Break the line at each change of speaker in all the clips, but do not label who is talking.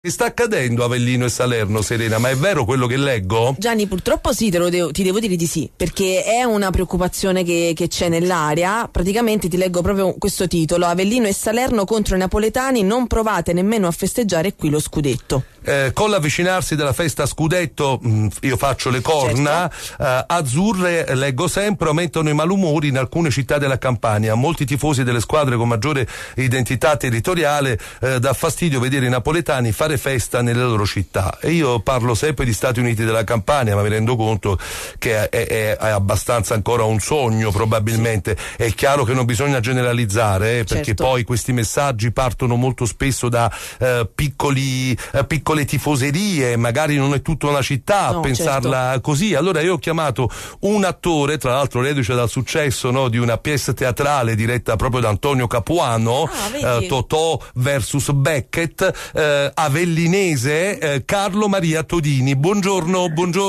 Che sta accadendo a Avellino e Salerno, Serena? Ma è vero quello che leggo?
Gianni, purtroppo sì, ti devo dire di sì, perché è una preoccupazione che c'è nell'aria. Praticamente ti leggo proprio questo titolo: Avellino e Salerno contro i napoletani, non provate nemmeno a festeggiare qui lo scudetto.
Con l'avvicinarsi della festa scudetto, io faccio le corna, certo. Azzurre, leggo sempre, aumentano i malumori in alcune città della Campania. Molti tifosi delle squadre con maggiore identità territoriale dà fastidio vedere i napoletani fare festa nelle loro città. E io parlo sempre di Stati Uniti della Campania, ma mi rendo conto che è abbastanza ancora un sogno, probabilmente. Sì. È chiaro che non bisogna generalizzare, perché certo. Poi questi messaggi partono molto spesso da piccole tifoserie, magari non è tutta una città a pensarla certo. Così. Allora io ho chiamato un attore, tra l'altro reduce dal successo, no, di una pièce teatrale diretta proprio da Antonio Capuano, Totò versus Beckett, avellinese, Carlo Maria Todini. Buongiorno.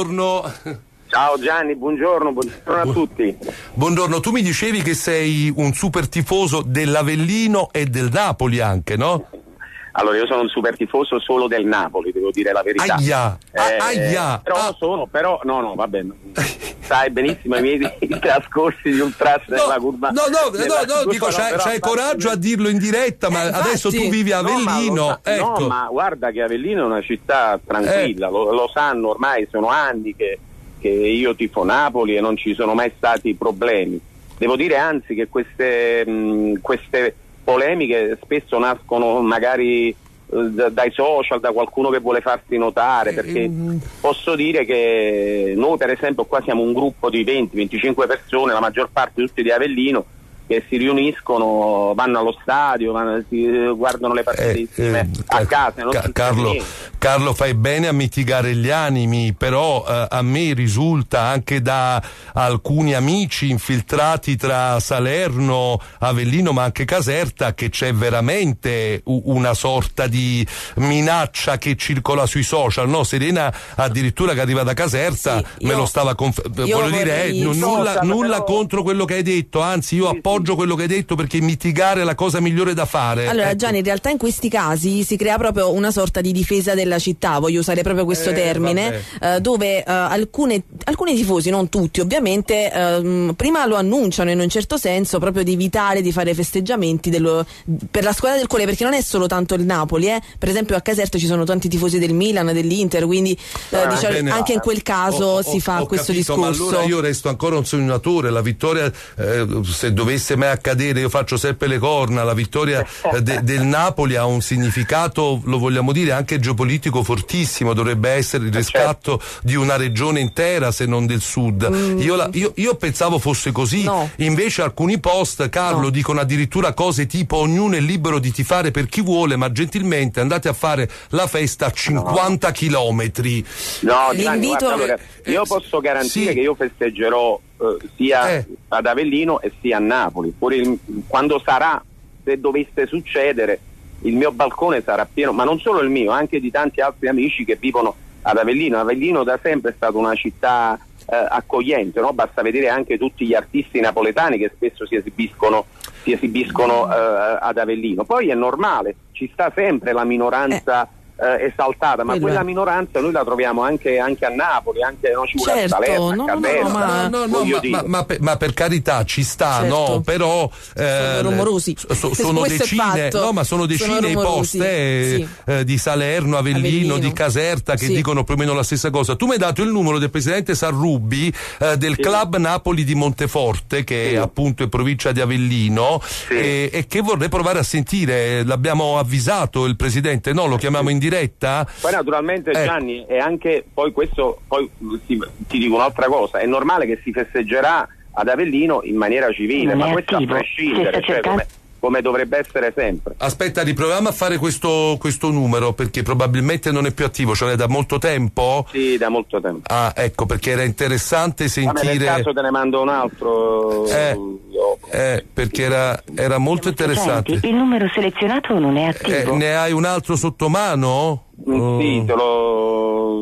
Ciao Gianni, buongiorno a tutti.
Buongiorno, tu mi dicevi che sei un super tifoso dell'Avellino e del Napoli anche, no?
Allora, io sono un super tifoso solo del Napoli, devo dire la verità.
Aia.
Però no, va bene. Sai benissimo i miei trascorsi di ultras nella curva.
No, dico, c'hai coraggio a dirlo in diretta, ma adesso tu vivi a Avellino. Ecco.
No, ma guarda che Avellino è una città tranquilla, lo sanno ormai, sono anni che io tifo Napoli e non ci sono mai stati problemi. Devo dire anzi che queste polemiche spesso nascono magari dai social, da qualcuno che vuole farsi notare, perché posso dire che noi per esempio qua siamo un gruppo di 20-25 persone, la maggior parte tutti di Avellino, che si riuniscono, vanno allo stadio, guardano le partite insieme a casa.
Carlo, fai bene a mitigare gli animi, però a me risulta anche da alcuni amici infiltrati tra Salerno, Avellino, ma anche Caserta, che c'è veramente una sorta di minaccia che circola sui social, no? Serena addirittura che arriva da Caserta me lo stava voglio dire, nulla contro quello che hai detto, anzi io appoggio quello che hai detto, perché mitigare è la cosa migliore da fare.
Allora,
ecco.
Gianni, in realtà in questi casi si crea proprio una sorta di difesa della città, voglio usare proprio questo termine, dove alcuni tifosi, non tutti ovviamente, prima lo annunciano in un certo senso, proprio di evitare di fare festeggiamenti per la squadra del cuore, perché non è solo tanto il Napoli, per esempio a Caserta ci sono tanti tifosi del Milan, dell'Inter, quindi diciamo, anche in quel caso si fa questo
capito,
discorso.
Ma allora io resto ancora un sognatore, la vittoria, se dovesse mai accadere, io faccio sempre le corna, la vittoria del Napoli ha un significato, lo vogliamo dire, anche geopolitico fortissimo, dovrebbe essere il riscatto di una regione intera, se non del sud. Io pensavo fosse così, invece alcuni post, Carlo, dicono addirittura cose tipo ognuno è libero di tifare per chi vuole, ma gentilmente andate a fare la festa a 50 chilometri.
L'invito... Allora, io posso garantire che io festeggerò sia ad Avellino e sia a Napoli. Pure quando sarà, se dovesse succedere, il mio balcone sarà pieno, ma non solo il mio, anche di tanti altri amici che vivono ad Avellino. Avellino da sempre è stata una città accogliente, no? Basta vedere anche tutti gli artisti napoletani che spesso si esibiscono ad Avellino. Poi è normale, ci sta sempre la minoranza esaltata, ma quella minoranza noi la troviamo anche a Napoli, anche non ci vuole a Salerno,
ma per carità ci sta, no? Però
sono rumorosi.
Sono decine, ma sono decine i post di Salerno, Avellino, di Caserta che dicono più o meno la stessa cosa. Tu mi hai dato il numero del presidente Sarrubi del Club Napoli di Monteforte, che appunto è provincia di Avellino, e che vorrei provare a sentire. L'abbiamo avvisato il presidente, no? Lo chiamiamo in diretta.
Poi naturalmente Gianni, e anche poi questo, ti dico un'altra cosa, è normale che si festeggerà ad Avellino in maniera civile, ma questo a prescindere, cioè come dovrebbe essere sempre.
Aspetta, riproviamo a fare questo numero, perché probabilmente non è più attivo, cioè da molto tempo?
Sì, da molto tempo.
Ah, ecco, perché era interessante sentire.
Ma nel caso te ne mando un altro.
Perché era molto interessante.
Il numero selezionato non è attivo.
Ne hai un altro sotto mano?
Sì, te lo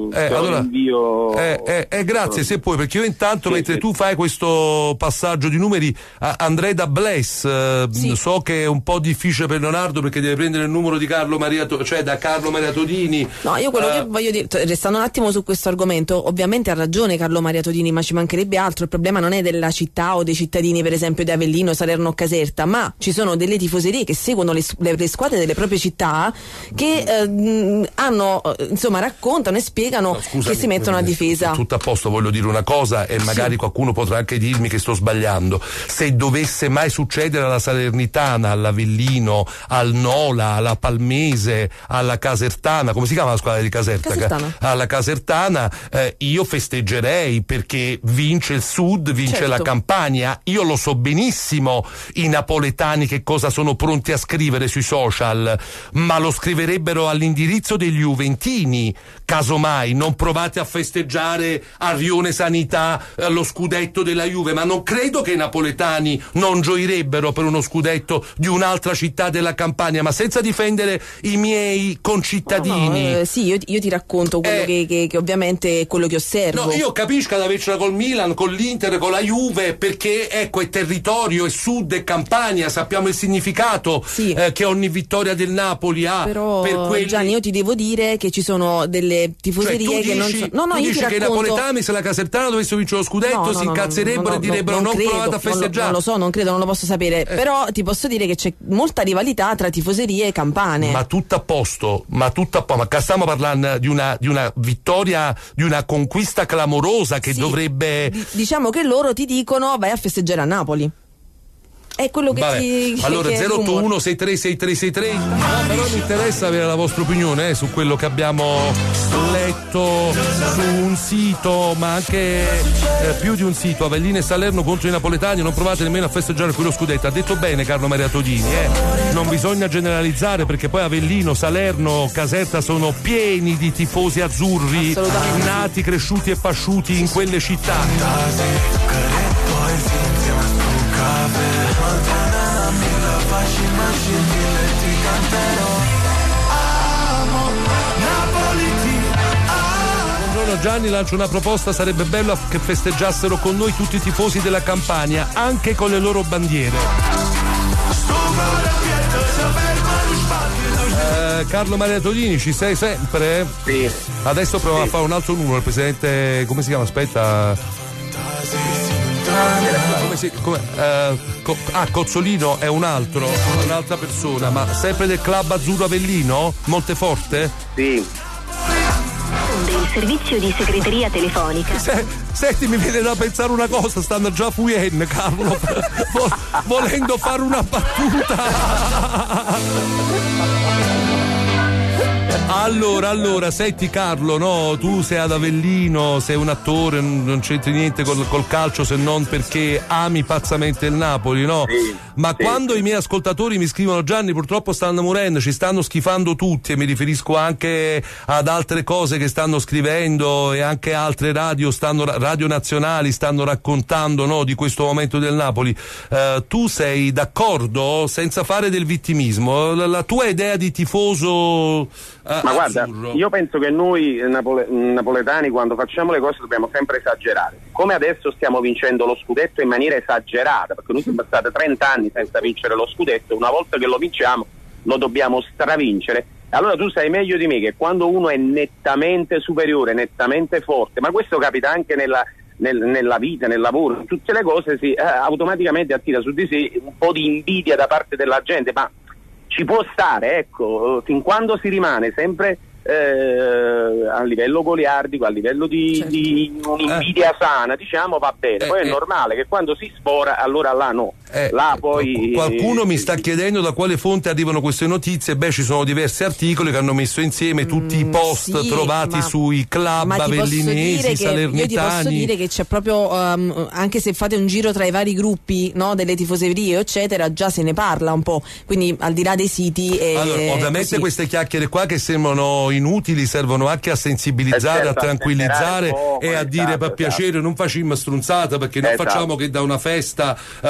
allora,
invio.
Grazie se puoi, perché io intanto mentre tu fai questo passaggio di numeri andrei da Bless. So che è un po' difficile per Leonardo perché deve prendere il numero di Carlo Maria da Carlo Maria Todini.
No, io quello che voglio dire, restando un attimo su questo argomento, ovviamente ha ragione Carlo Maria Todini, ma ci mancherebbe altro. Il problema non è della città o dei cittadini, per esempio di Avellino, Salerno o Caserta, ma ci sono delle tifoserie che seguono le squadre delle proprie città che hanno, insomma, raccontano e spiegano che si mettono a difesa.
Tutto a posto, voglio dire una cosa e magari qualcuno potrà anche dirmi che sto sbagliando. Se dovesse mai succedere alla Salernitana, all'Avellino, al Nola, alla Palmese, alla Casertana, come si chiama la squadra di Caserta? Alla Casertana, io festeggerei perché vince il Sud, vince la Campania. Io lo so benissimo i napoletani che cosa sono pronti a scrivere sui social, ma lo scriverebbero all'indirizzo degli juventini. Casomai non provate a festeggiare a Rione Sanità lo scudetto della Juve, ma non credo che i napoletani non gioirebbero per uno scudetto di un'altra città della Campania, ma senza difendere i miei concittadini.
Sì, io ti racconto quello che ovviamente è quello che osservo.
No, io capisco ad avercela col Milan, con l'Inter, con la Juve, perché ecco è territorio, è Sud, è Campania, sappiamo il significato che ogni vittoria del Napoli ha.
Però
per quelli...
Gianni, io ti devo dire che ci sono delle tifoserie che non sono.
No, io dici che i napoletani, se la Casertana dovesse vincere lo scudetto, si incazzerebbero e direbbero non provate a festeggiare.
Non lo so, non credo, non lo posso sapere. Però ti posso dire che c'è molta rivalità tra tifoserie campane.
Ma tutto a posto, ma stiamo parlando di una vittoria, di una conquista clamorosa che dovrebbe.
Diciamo che loro ti dicono vai a festeggiare a Napoli. È quello che
allora 081 636363. No, però mi interessa avere la vostra opinione su quello che abbiamo letto su un sito, ma anche più di un sito. Avellino e Salerno contro i napoletani, non provate nemmeno a festeggiare quello scudetto. Ha detto bene Carlo Maria Todini, non bisogna generalizzare, perché poi Avellino, Salerno, Caserta sono pieni di tifosi azzurri nati, cresciuti e pasciuti in quelle città. Buongiorno Gianni, lancio una proposta: sarebbe bello che festeggiassero con noi tutti i tifosi della Campania, anche con le loro bandiere. Carlo Maria Todini, ci sei sempre?
Sì.
Adesso proviamo a fare un altro numero, il presidente, come si chiama? Aspetta. Cozzolino è un'altra persona, ma sempre del club azzurro Avellino? Monteforte?
Sì.
Del servizio di segreteria telefonica.
Senti, mi viene da pensare una cosa, stanno già fuyen, Carlo, volendo fare una battuta. Allora, senti Carlo, no, tu sei ad Avellino, sei un attore, non c'entri niente col calcio se non perché ami pazzamente il Napoli, no?
Sì,
ma quando i miei ascoltatori mi scrivono Gianni purtroppo stanno morendo, ci stanno schifando tutti, e mi riferisco anche ad altre cose che stanno scrivendo e anche altre radio nazionali stanno raccontando, no, di questo momento del Napoli, tu sei d'accordo senza fare del vittimismo? La tua idea di tifoso
ma guarda, io penso che noi napoletani quando facciamo le cose dobbiamo sempre esagerare. Come adesso stiamo vincendo lo scudetto in maniera esagerata, perché noi siamo passati 30 anni senza vincere lo scudetto, una volta che lo vinciamo lo dobbiamo stravincere. Allora tu sai meglio di me che quando uno è nettamente superiore, nettamente forte, ma questo capita anche nella vita, nel lavoro, in tutte le cose, automaticamente attira su di sé un po' di invidia da parte della gente, ma ci può stare, ecco, fin quando si rimane sempre a livello goliardico, a livello di un'invidia sana, diciamo, va bene. Poi è normale che quando si sfora, allora là no. Là poi
qualcuno mi sta chiedendo da quale fonte arrivano queste notizie. Ci sono diversi articoli che hanno messo insieme tutti i post trovati sui club avellinesi, salernitani.
Io ti posso dire che c'è proprio anche se fate un giro tra i vari gruppi, no, delle tifoserie eccetera, già se ne parla un po', quindi al di là dei siti
allora, ovviamente queste chiacchiere qua che sembrano inutili servono anche a sensibilizzare, a tranquillizzare e a dire per piacere non facciamo strunzata, perché non facciamo che da una festa poi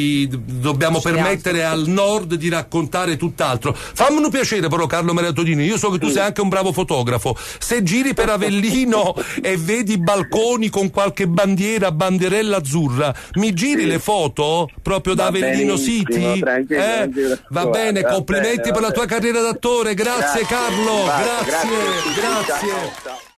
poi dobbiamo permettere al nord di raccontare tutt'altro. Fammi un piacere però, Carlo Maria Todini, io so che tu sei anche un bravo fotografo, se giri per Avellino e vedi balconi con qualche banderella azzurra, mi giri le foto proprio da Avellino City? Va bene, complimenti per la tua carriera d'attore, grazie Carlo, grazie.